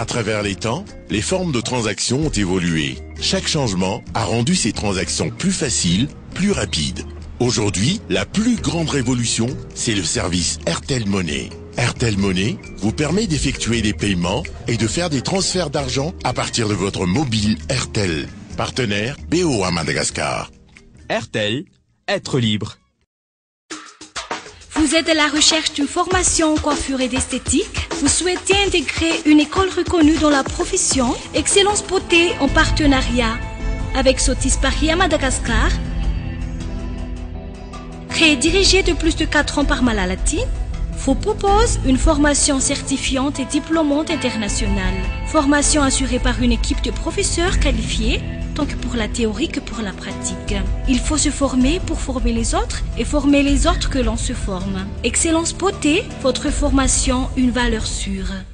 À travers les temps, les formes de transactions ont évolué. Chaque changement a rendu ces transactions plus faciles, plus rapides. Aujourd'hui, la plus grande révolution, c'est le service Airtel Money. Airtel Money vous permet d'effectuer des paiements et de faire des transferts d'argent à partir de votre mobile Airtel. Partenaire BOA Madagascar. Airtel, être libre. Vous êtes à la recherche d'une formation en coiffure et d'esthétique? Vous souhaitez intégrer une école reconnue dans la profession? Excellence Beauté en partenariat avec Sotis Paris à Madagascar. Dirigé de plus de 4 ans par Malalati, vous propose une formation certifiante et diplômante internationale. Formation assurée par une équipe de professeurs qualifiés, tant que pour la théorie que pour la pratique. Il faut se former pour former les autres et former les autres que l'on se forme. Excellence Beauté, votre formation, une valeur sûre.